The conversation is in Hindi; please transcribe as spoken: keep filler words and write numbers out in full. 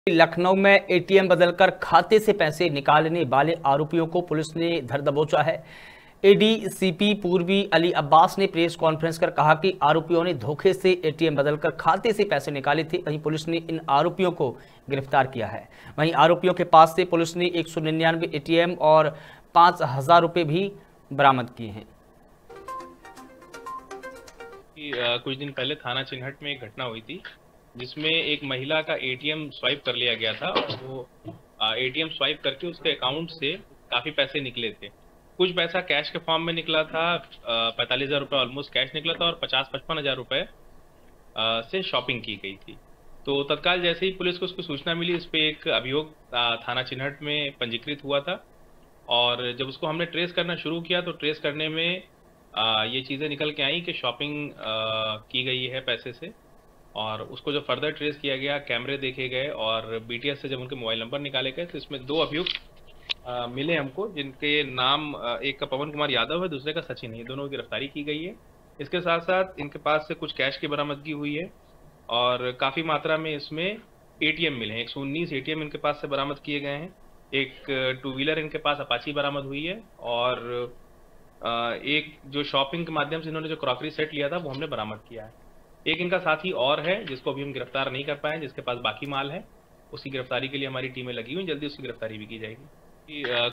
लखनऊ में एटीएम बदलकर खाते से पैसे निकालने वाले आरोपियों को पुलिस ने धर दबोचा है। एडीसीपी पूर्वी अली अब्बास ने प्रेस कॉन्फ्रेंस कर कहा कि आरोपियों ने धोखे से एटीएम बदलकर खाते से पैसे निकाले थे। वहीं पुलिस ने इन आरोपियों को गिरफ्तार किया है। वहीं आरोपियों के पास से पुलिस ने एक सौ निन्यानवे एटीएम और पाँच हजार रुपये भी बरामद किए हैं। कुछ दिन पहले थाना चिन्हट में एक घटना हुई थी जिसमें एक महिला का एटीएम स्वाइप कर लिया गया था और वो एटीएम स्वाइप करके उसके अकाउंट से काफ़ी पैसे निकले थे। कुछ पैसा कैश के फॉर्म में निकला था, पैंतालीस हज़ार रुपये ऑलमोस्ट कैश निकला था और पचास पचपन हज़ार रुपये से शॉपिंग की गई थी। तो तत्काल जैसे ही पुलिस को उसको सूचना मिली, इस पर एक अभियोग थाना चिन्हट में पंजीकृत हुआ था और जब उसको हमने ट्रेस करना शुरू किया तो ट्रेस करने में आ, ये चीज़ें निकल के आई कि शॉपिंग आ, की गई है पैसे से। और उसको जब फर्दर ट्रेस किया गया, कैमरे देखे गए और बीटीएस से जब उनके मोबाइल नंबर निकाले गए तो इसमें दो अभियुक्त मिले हमको, जिनके नाम आ, एक का पवन कुमार यादव है, दूसरे का सचिन है। ये दोनों की गिरफ्तारी की गई है। इसके साथ साथ इनके पास से कुछ कैश की बरामदगी हुई है और काफ़ी मात्रा में इसमें एटीएम मिले हैं। एक सौ उन्नीस एटीएम इनके पास से बरामद किए गए हैं। एक टू व्हीलर इनके पास अपाची बरामद हुई है और एक जो शॉपिंग के माध्यम से इन्होंने जो क्रॉकरी सेट लिया था वो हमने बरामद किया है। एक इनका साथी और है जिसको अभी हम गिरफ्तार नहीं कर पाए, जिसके पास बाकी माल है। उसकी गिरफ्तारी के लिए हमारी टीमें लगी हुई, जल्दी उसकी गिरफ्तारी भी की जाएगी।